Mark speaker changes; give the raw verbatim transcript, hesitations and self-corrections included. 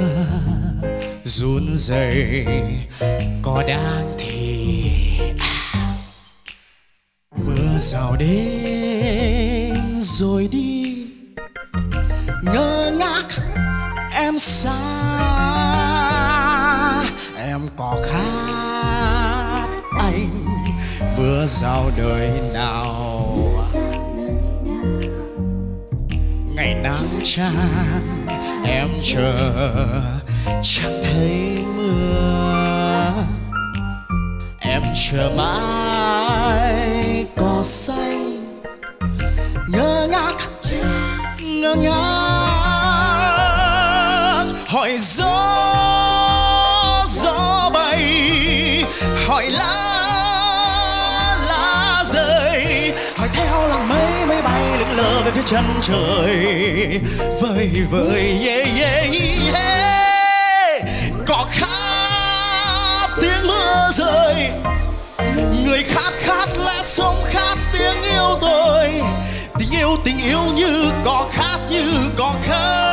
Speaker 1: run rẩy có đang thì à, mưa rào đến rồi đi ngơ ngác em xa em có khát anh mưa rào đời nào ngày nắng tràn em chờ chẳng thấy mưa em chờ mãi cỏ xanh ngơ ngác ngơ ngác hỏi gió gió bay hỏi lá lá rơi hỏi theo làn mây mây bay lững lờ về phía chân trời vơi vơi yeah, yeah, yeah. Có khát tiếng mưa rơi người khát khát lẽ sống khát tiếng yêu tôi tình yêu tình yêu như có khát như có khát